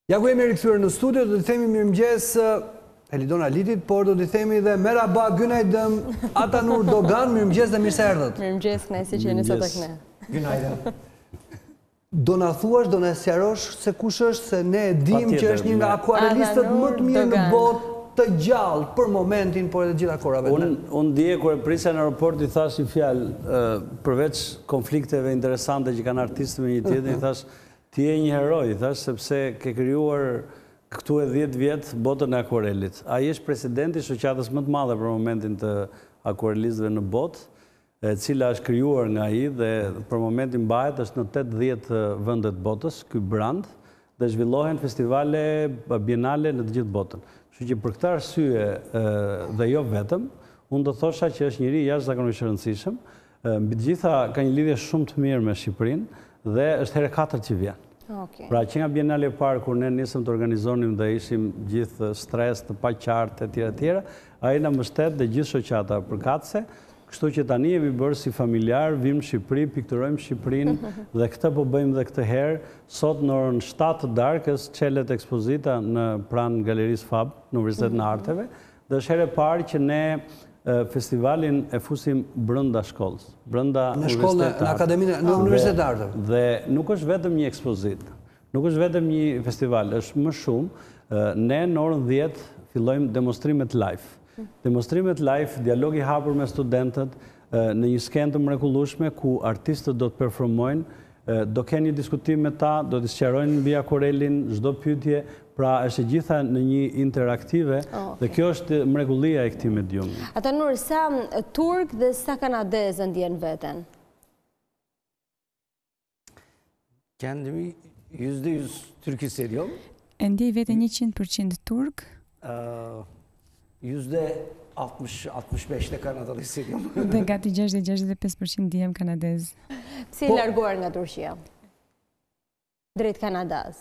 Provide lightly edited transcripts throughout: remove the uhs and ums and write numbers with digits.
Ja ku jemi rikthyer në studio, do të themi mirëmëngjes Helidona Litit, por do të themi dhe merhaba Günaydın Atanur Dogan, mirëmëngjes dhe mirë se erdhët. Mirëmëngjes, kënaqësi që jeni sot tek ne. Günaydın. Do na thuash, do na sqarosh se kush është, se ne e dim që është një nga akuarelistët më të mirë në botë, të gjallë për momentin, por edhe gjitha kohërave. Unë dje kur e prisja në aeroport i thash një fjalë, përveç konflikteve interesante që kanë artistë me një tjetrin, i thash ti je një heroj, thash, sepse ke krijuar këtu e 10 vjet botën e akuarelit. Ai është presidenti i shoqatës më të madhe për momentin të akuarelistëve në botë, e cila është krijuar nga ai dhe për momentin mbahet është në 80 vende të botës, ky brand, dhe zhvillohen festivale, bienale në të gjithë botën. Kështu që për këtë arsye dhe jo vetëm, unë do thosha që është njëri jashtëzakonisht i rëndësishëm, mbi të gjitha ka një lidhje shumë të mirë me Shqipërinë dhe është herë 4 që vjen. Pra që nga bienale e parë, kur ne nisëm të organizonim dhe ishim gjithë stres të paqartë e tjera, ai na mbështet dhe gjithë shoqata përkatëse, kështu që tani jemi bërë si familjar, vim në Shqipëri, pikturojmë Shqipërinë dhe këtë po bëjmë dhe këtë herë. Sot në orën 7 të darkës çelet ekspozita në pranë Galerisë Fab në Universitetin e Arteve dhe është herë e parë që ne festivalin e fusim brenda shkollës, brenda Universitetit në Akademinë në Universitetin e Arteve. Dhe nuk është vetëm një ekspozitë, nuk është vetëm një festival, është më shumë. Ne në orën 10 fillojmë demonstrimet live. Demonstrimet live, dialog i hapur me studentët në një skenë të mrekullueshme ku artistët do të performojnë, do kenë një diskutim me ta, do të sqarojnë mbi akuarelin çdo pyetje, pra është e gjitha në një interaktive dhe kjo është mrekullia e këtij mediumi. Atanur, sa turk dhe sa kanadez ndjen veten? Kendimi %100 Türk hissediyorum. E ndjej veten 100% turk. %60-65'te Kanadalı hissediyorum. Dhe gati 60-65% ndihem kanadez. Si i larguar nga Turqia? Drejt Kanadas.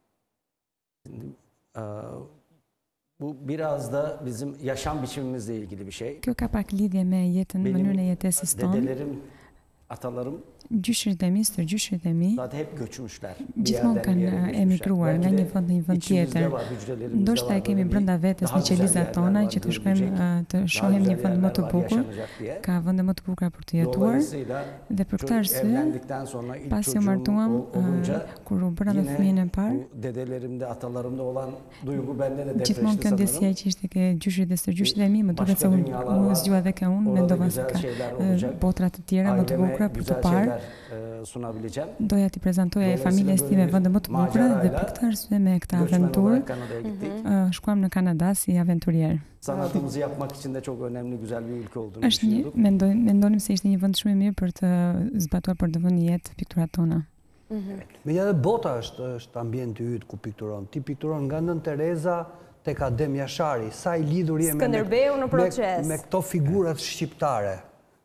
Bu biraz da bizim yaşam biçimimizle ilgili bir şey. Kjo ka pak lidhje me jetën, mënyrën e jetesës tonë. Dedelerim, atalarım Gjyshrit e mi, stërgjyshrit e mi, zaten hep göçmüşler. gjithmonë kanë emigruar nga një vend në një vend tjetër. Ndoshta e kemi brenda vetes në qelizat tona që të shkojmë të shohim një vend më të bukur, ka vende më të bukura për të jetuar. Dhe për këtë arsye, pasi u martuam, kur u bëra me fëmijën e parë, dedelerimde, atalarımda olan duygu bende de gjithmonë kjo ndjesia që ishte ke gjyshrit dhe stërgjyshrit e mi, më duket se u zgjua dhe ka unë, mendova se ka botra të tjera më të bukura për të parë. Doja t'i prezentoja e familjes time vende më të bukura dhe për këtë arsye me këtë aventurë shkuam në Kanada si aventurier. Sanatımızı yapmak için de çok önemli, güzel bir ülke olduğunu düşünüyorduk. Mendonim se ishte një vend shumë i mirë për të zbatuar për të vënë jetë pikturat tona. Megjithatë bota është ambienti yt ku pikturon. Ti pikturon nga Nën Tereza tek Adem Jashari, sa i lidhur je Skënderbeu në proces me këto figurat shqiptare.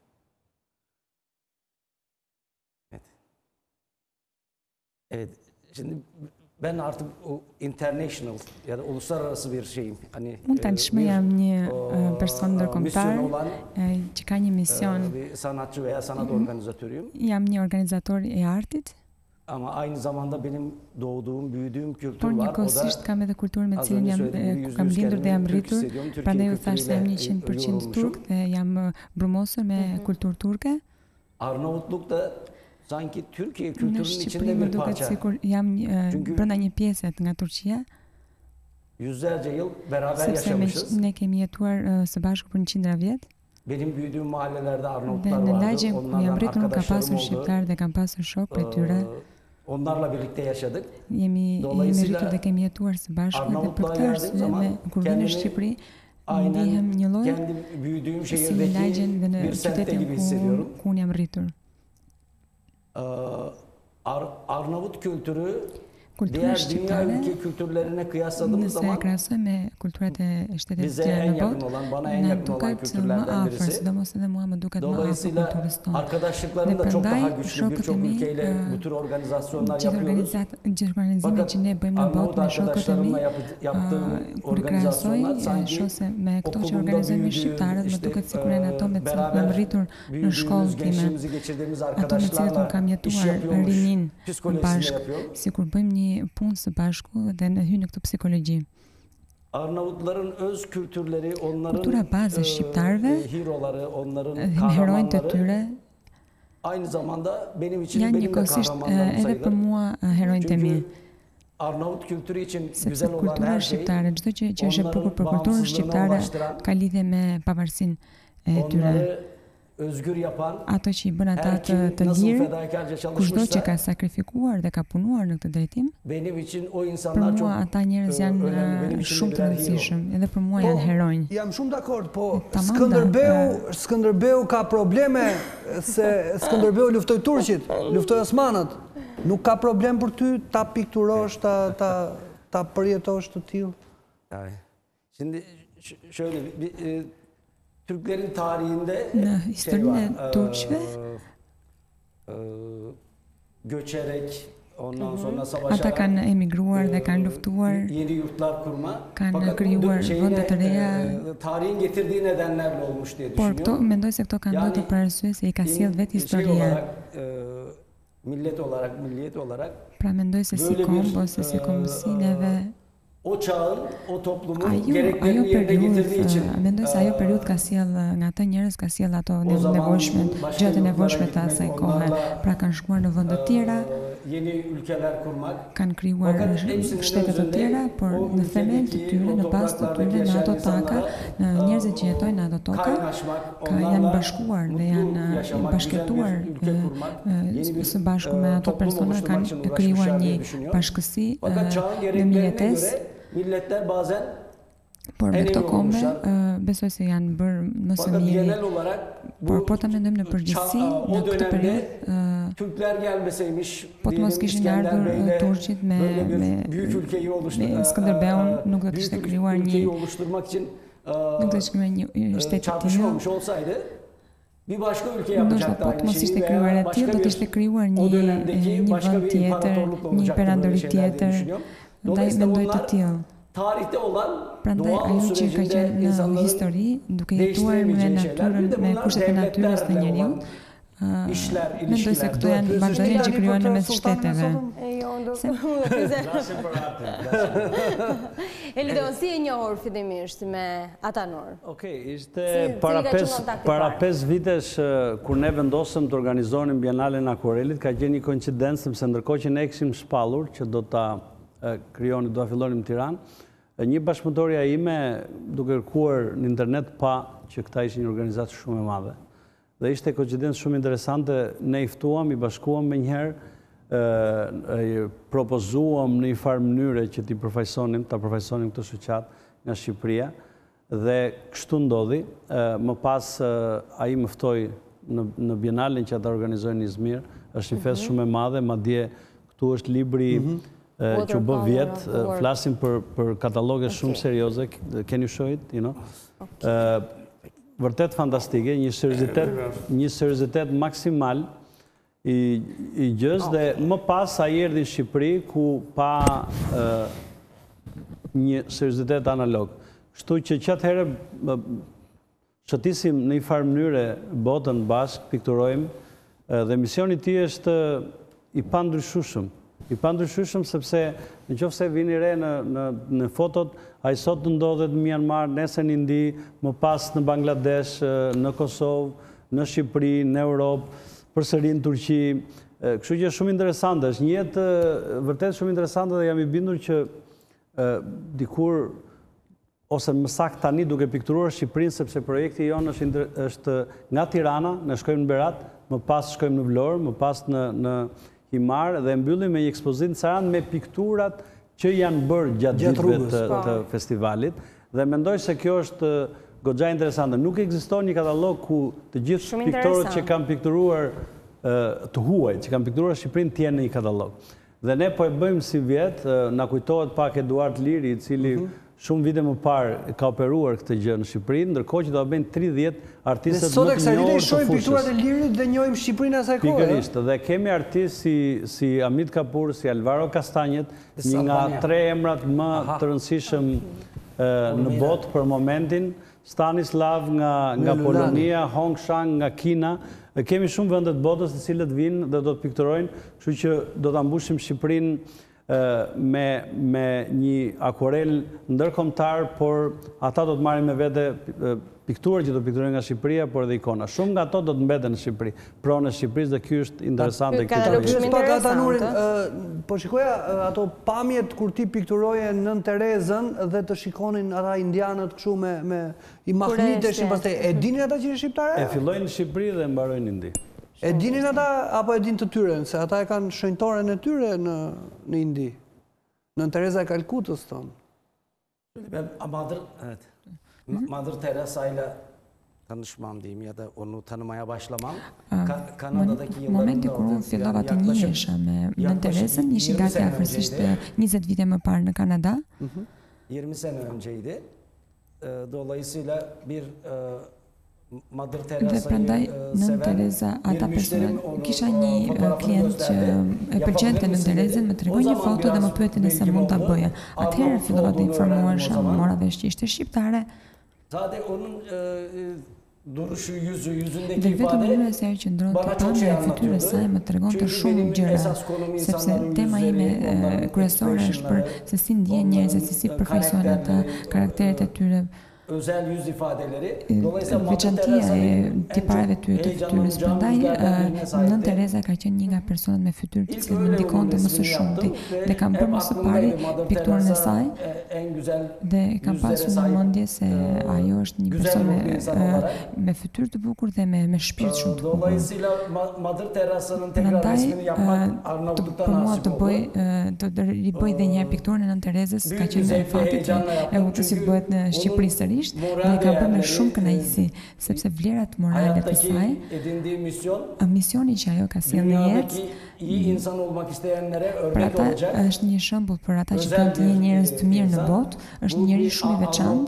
Evet, şimdi ben artık o international ya da uluslararası bir şeyim. Hani tashmë jam një person ndërkombëtar që ka një mision. Bir sanatçı veya sanat organizatörüyüm. Jam një organizator i artit. Ama aynı zamanda benim doğduğum, büyüdüğüm kültür Por var. njëkohësisht kam edhe kulturën me cilën kam lindur dhe jam rritur. Prandaj u thash se jam 100% turk dhe jam brumosur me kulturë turke. Arnavutluk'ta sanki Türkiye kültürünün içinde bir parça. Jam brenda një pjesë nga Turqia. Yüzlerce yıl beraber yaşamışız. Sepse ne kemi jetuar së bashku për 100 vjet. Benim büyüdüğüm mahallelerde Arnavutlar vardı. vardı. Lagjem ku jam rritur ka pasur shqiptar dhe kam pasur shok për tyre. Onlarla birlikte yaşadık. Jemi rritur dhe kemi jetuar së bashku dhe për këtë arsye kur vjen në Shqipëri ndihem një lloj büyüdüğüm si şehirdeki lagjen dhe në bir semtte qytetin gibi hissediyorum. ku unë jam rritur. Arnavut kültürü Kultura diğer dünya shqiptare, ülke kültürlerine kıyasladığımız nëse e zaman krahasoj me kulturat e shtetet bize tjera en në yakın botë, olan, bana en na yakın olan duket më kültürlerden afër, birisi. sidomos edhe mua më duket më afër Dolayısıyla kulturës tonë. arkadaşlıklarım da Dhe çok daha prandaj, güçlü. shokët Birçok e mi, ülkeyle bu tür organizasyonlar gjithë yapıyoruz. organizimet që ne bëjmë në Arnavut botë me shokët e mi, arkadaşlarımla yaptığım kur i krahasoj, organizasyonlar sanki shoh se me këto që okulumda organizojmë büyüdüğüm, shqiptarët, më işte, duket sikur janë ato me të cilat jam beraber rritur në shkollën büyüdüğümüz, time. gençliğimizi geçirdiğimiz Ato me të cilat unë kam arkadaşlarla iş jetuar yapıyormuş rinin psikolojisinde bashkë, yapıyor. sikur bëjmë një punë së bashku dhe në hy në këtë psikologji. Arnavutların öz kültürleri, Kultura bazë shqiptarëve, heroları, onların herojnë të tyre, aynı zamanda benim için janë benim de njëkohësisht kahramanlarım edhe për sayılır. mua herojnë të mi. Arnavut kültürü için Sepse güzel olan kultura her şey shqiptare, çdo që është e bukur për kulturën shqiptare ka lidhje me pavarësinë e tyre. onları özgür yapan, Ato që i bën ata her kim të nasıl lirë, fedakarca kushdo që ka çalışmışsa sakrifikuar dhe ka punuar në këtë drejtim, benim için o për insanlar çok mua ata njerëz janë önemli. Benim için shumë de të birer hero. rëndësishëm, edhe për mua janë heronj. Jam shumë dakord, po Tamam Skënderbeu ka probleme se Skënderbeu luftoi turqit, luftoi osmanët. Nuk ka problem për ty ta pikturosh, ta përjetosh të tillë. Yani, şimdi şöyle Türklerin tarihinde Në historinë e turqëve, göçerek, ondan sonra ata savaşarak kanë emigruar dhe kanë luftuar, yeni yurtlar kurma. kanë Fakat krijuar bu vende të reja. tarihin getirdiği nedenlerle olmuş diye Por këto, düşünüyorum. mendoj se këto kanë ndodhur për arsye se i ka sjell vetë historia. olarak, milliyet olarak Pra mendoj se si böyle bir, kombë ose si kombësi neve o çağın, o toplumun ajo gereklerini yerine getirdiği için mendoj se ajo periudhë ka sjell nga ata njerëz ka sjell ato nevojshme, gjërat e nevojshme të asaj kohe. Pra kanë shkuar në vende të tjera, yeni ülkeler kurmak. kanë krijuar shtete të tjera, por në themel të tyre, në bazë të tyre, në ato taka, në njerëzit që jetojnë në ato toka, janë bashkuar dhe janë bashkëtuar së bashku me ato persona, kanë krijuar një bashkësi në mjetesë. Milletler bazen Por me këto kombe, besoj se janë bërë më së miri. Por po ta mendojmë në përgjithësi, në këtë periudhë, Türkler gelmeseymiş, po të mos kishin ardhur turqit me Skënderbeun, nuk do të ishte krijuar një shtet të tillë. olsaydı bir başka ülke Ndoshta yapacaktı po të aynı mos şeyi ishte veya krijuar e başka tillë, do të ishte krijuar o dönemdeki një başka vend bir tjetër, imparatorlukla një olacaktı perandori böyle şeyler diye tjetër. düşünüyorum. Ndaj Dolayısıyla mendoj të bunlar tillë. tarihte olan Prandaj doğal ajo që ka sürecinde qenë në insanların histori, duke jetuar me değiştiremeyeceği şeyler. natyrën, Bir de me bunlar kushtet e natyrës të devletlerle njeriu, olan işler, mendoj se ilişkiler. këto janë marrëdhënie që krijohen në mes shteteve. Jo, Elidon, si e njohur fillimisht me Atanor? Okej, ishte para 5 vitesh kur ne vendosëm të organizonim Bienalen Akuarelit, ka qenë një koincidencë sepse ndërkohë që ne kishim shpallur që do ta krijonim, do ta fillonim në Tiranë, një bashkëpunëtorja ime duke kërkuar në internet pa që këta ishin një organizatë shumë e madhe. Dhe ishte koincidencë shumë interesante, ne i ftuam, i bashkuam me njëherë, propozuam në një farë mënyre që ta përfaqësonim këtë shoqat nga Shqipëria dhe kështu ndodhi. Më pas ai më ftoi në Bienalen që ata organizojnë në Izmir, është një festë shumë e madhe, madje këtu është libri që u bë vjet, flasim për kataloge shumë serioze, can you show it, you know? Vërtet fantastike, një seriozitet maksimal i gjës dhe më pas ai erdhi në Shqipëri ku pa një seriozitet analog. Kështu që qatë herë shëtisim në një farë mënyre botën bashkë, pikturojmë, dhe misioni ti është i pandryshueshëm. I pandryshueshëm sepse në qoftë se vini re në fotot, ai sot ndodhet në Myanmar, nesër në Indi, më pas në Bangladesh, në Kosovë, në Shqipëri, në Europë, përsëri në Turqi. Kështu që është shumë interesante, është një jetë vërtet shumë interesante dhe jam i bindur që dikur ose më saktë tani duke pikturuar Shqipërinë, sepse projekti jonë është nga Tirana, ne shkojmë në Berat, më pas shkojmë në Vlorë, më pas në Himar dhe mbyllim me një ekspozitë në Saran me pikturat që janë bërë gjatë ditëve të festivalit dhe mendoj se kjo është goxha interesante. Nuk ekziston një katalog ku të gjithë piktorët që kanë pikturuar të huaj, që kanë pikturuar Shqipërinë të jenë në një katalog. Dhe ne po e bëjmë si vjetë, na kujtohet pak Eduard Liri, i cili shumë vite më parë ka operuar këtë gjë në Shqipëri, ndërkohë që do bëjnë 30 artistët më të njohur të fushës. Sot e kësaj dite shohim pikturat e Lirit dhe njohim Shqipërinë asaj kohe. Pikërisht, dhe kemi artistë si Amit Kapur, si Alvaro Kastanjet, një nga 3 emrat më të rëndësishëm në botë për momentin, Stanislav nga Polonia, Hong Shang nga Kina. Kemi shumë vendet botës të cilët vinë dhe do të pikturojnë, kështu që do ta mbushim Shqipërinë me një akvarel ndërkombëtar, por ata do të marrin me vete pikturë që do pikturojnë nga Shqipëria, por edhe ikona. Shumë nga ato do të mbeten në Shqipëri, pronë në Shqipërisë, dhe ky është interesant. Po shikoja ato pamjet kur ti pikturoje Nën Terezën dhe të shikonin ata indianët kështu me i mahniteshin pastaj. E dinin ata që ishin shqiptarë? E fillojnë në Shqipëri dhe mbarojnë Indi. E dinin ata apo e din të tyren, se ata e kanë shenjtoren e tyre në Indi. Nën Tereza e Kalkutës thonë. Mother Teresa ile tanışmam diyeyim ya da onu tanımaya başlamam. Kanada'daki yıllarımda momenti kur unë fillova të njihesha me Nën Terezën, ishin gati afërsisht 20 vite më parë në Kanada. 20 sene önceydi. Dolayısıyla bir Mother Dhe prandaj Nën Tereza, ata personat, kisha një klient që e pëlqente Nën Terezën, më tregoi një foto dhe më pyeti nëse mund ta bëja. Atëherë fillova të informuarsha, mora vesh që ishte shqiptare. Zaten onun duruşu, yüzündeki Dhe vetëm ifade mënyra se ajo që ndron të pamja e fytyrës saj më tregonte shumë gjëra, sepse tema ime kryesore është për se si ndjen njerëzit, se si përfaqësojnë ata, karakteret e tyre, özel yüz ifadeleri. veçantia e tipareve të fytyrës. Prandaj Nën Tereza ka qenë një nga personat me fytyrë të cilët më ndikonte më së shumti dhe kam bërë më së pari pikturën e saj dhe kam pasur në mendje se ajo është një person me fytyrë të bukur dhe me shpirt shumë të bukur. Dolayısıyla Mother Teresa'nın tekrar resmini yapmak Arnavutluk'tan për mua nasip oldu. të ribëj dhe një pikturën e Nën Terezës ka qenë në fakti që e udhësi bëhet në Shqipëri sërish. Dhe ka bërë me shumë kënaqësi, sepse vlerat morale të saj, misioni që ajo ka sjellë në jetë, për ata është një shembull për ata që kanë të jenë njerëz të mirë në botë, është një njerëz shumë i veçantë.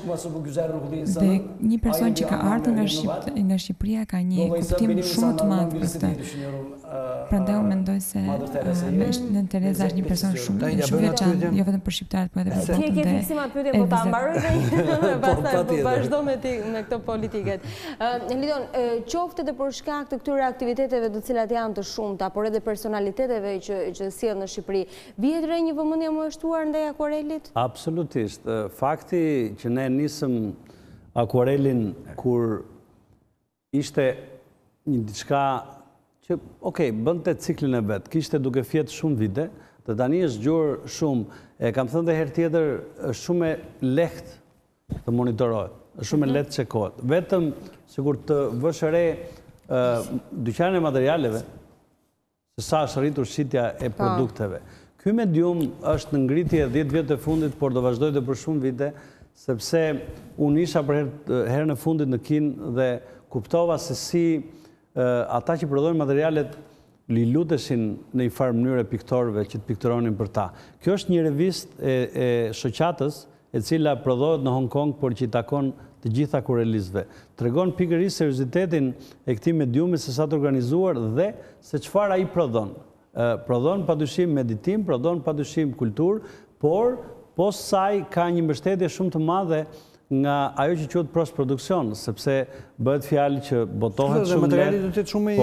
Dhe një person që ka ardhur nga Shqipëria ka një kuptim shumë të madh për këtë. Prandaj unë mendoj se Nën Tereza është një person shumë i veçantë, jo vetëm për shqiptarët, por edhe për botën. Ti e ke fiksima pyetje, po ta mbaroj pastaj vazhdo me këto politiket. Lidon, qoftë edhe për shkak të këtyre aktiviteteve të cilat janë të shumta, por edhe personaliteteve që sjell në Shqipëri, vjet re një vëmendje më e shtuar ndaj akuarelit? Absolutisht. Fakti që ne nisëm akuarelin kur ishte një diçka që, bënte ciklin e vetë, kishte duke fjetë shumë vite, dhe tani është gjurë shumë, kam thënë dhe herë tjetër, është shumë e lehtë të monitorohet, është shumë e lehtë të çekohet. Vetëm sikur të vësh re dyqanin e materialeve, se sa është rritur shitja e produkteve. Ky medium është në ngritje 10 vjet e fundit, por do vazhdoj dhe për shumë vite, sepse unë isha për herën e fundit në Kinë dhe kuptova se si ata që prodhojnë materialet li luteshin në një farë mënyrë piktorëve që të pikturonin për ta. Kjo është një revist e shoqatës e cila prodhohet në Hong Kong, por që i takon të gjitha akuarelistëve. Tregon pikërisht seriozitetin e këtij mediumi, se sa të organizuar dhe se çfarë ai prodhon. Prodhon padyshim meditim, prodhon padyshim kulturë, por post saj ka një mbështetje shumë të madhe nga ajo që quhet post-produksion, sepse bëhet fjalë që botohet shumë lehtë,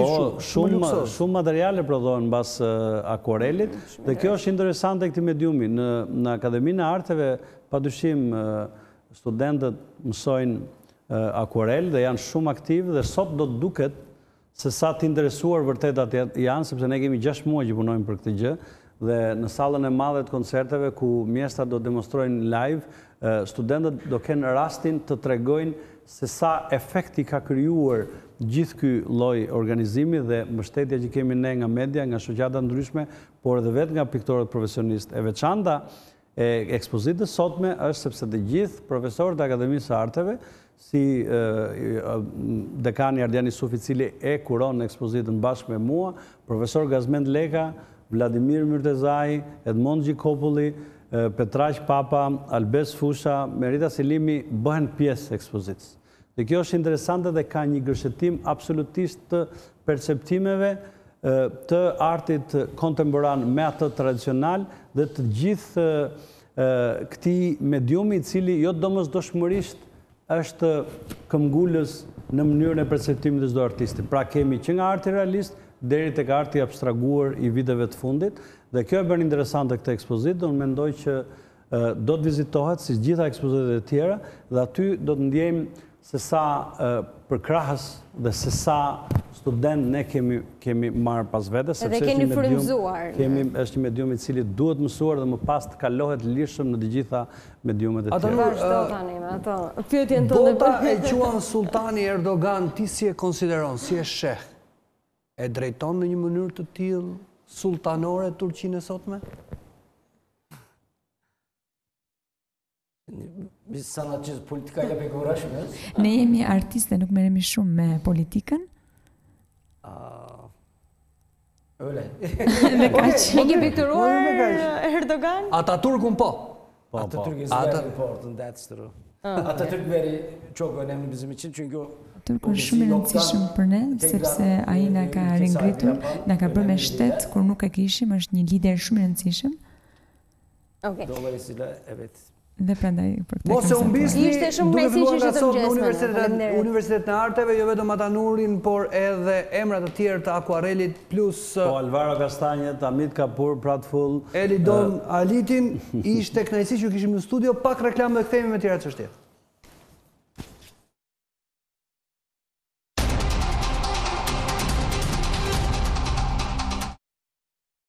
shumë materiale prodhohen mbas akuarelit, dhe kjo është interesante këtij mediumi. Në Akademinë e Arteve padyshim studentët mësojnë akuarel dhe janë shumë aktiv, dhe sot do të duket se sa të interesuar vërtet atë janë, sepse ne kemi 6 muaj që punojmë për këtë gjë, dhe në sallën e madhe të koncerteve ku mjesta do demonstrojnë live, studentët do kenë rastin të tregojnë se sa efekti ka krijuar gjithë ky lloj organizimi dhe mbështetja që kemi ne nga media, nga shoqata ndryshme, por edhe vetë nga piktorët profesionistë. E veçanta e ekspozitës sotme është sepse të gjithë profesorët e Akademisë së Arteve, si dekani Ardian Isufi, i cili e kuron ekspozitën bashkë me mua, profesor Gazmend Leka, Vladimir Myrtezaj, Edmond Gjikopulli, Petraq Papa, Albes Fusha, Merita Selimi bëhen pjesë ekspozitës. Dhe kjo është interesante dhe ka një gërshetim absolutisht të perceptimeve të artit kontemporan me atë tradicional dhe të gjithë këtij mediumi, i cili jo domosdoshmërisht është këmbgulës në mënyrën e perceptimit të çdo artisti. Pra kemi që nga arti realist, deri tek arti abstraguar i viteve të fundit, dhe kjo e bën interesante këtë ekspozitë, unë mendoj që do të vizitohet si gjitha ekspozitet e tjera, dhe aty do të ndjejmë se sa përkrahës dhe se sa student ne kemi marrë pas vete. Dhe keni frymzuar. Është një medium i cili duhet mësuar dhe më pas të kalohet lirshëm në të gjitha mediumet e tjera. Vazhdo tani me ato pyetjen tonë. Bota e quan Sultani Erdogan, ti si e konsideron, si e sheh? E drejton në një mënyrë të tillë sultanore Turqinë e sotme? Biz sanatçıyız, politikayla pek uğraşmıyoruz. Ne jemi artistë dhe nuk merremi shumë me politikën. Öyle. Dhe kaq. E ke pikturuar Erdogan? Ataturkun po. Atatürk is very important, that's true. Atatürk çok önemli bizim için çünkü o Atatürk është shumë i rëndësishëm për ne, sepse ai na ka ringritur, na ka bërë me shtet kur nuk e kishim, është një lider shumë i rëndësishëm. Dolayısıyla evet. Dhe prandaj për këtë. Mos e humbisni, ishte shumë kënaqësi që ishte të mëngjesme. Universitet në Arteve, jo vetëm Atanurin, por edhe emrat të tjerë të akuarelit plus Alvaro Castañet, Amit Kapur, Pratfull, Elidon Alitin, ishte kënaqësi që kishim në studio, pak reklam dhe kthehemi me tjera çështje.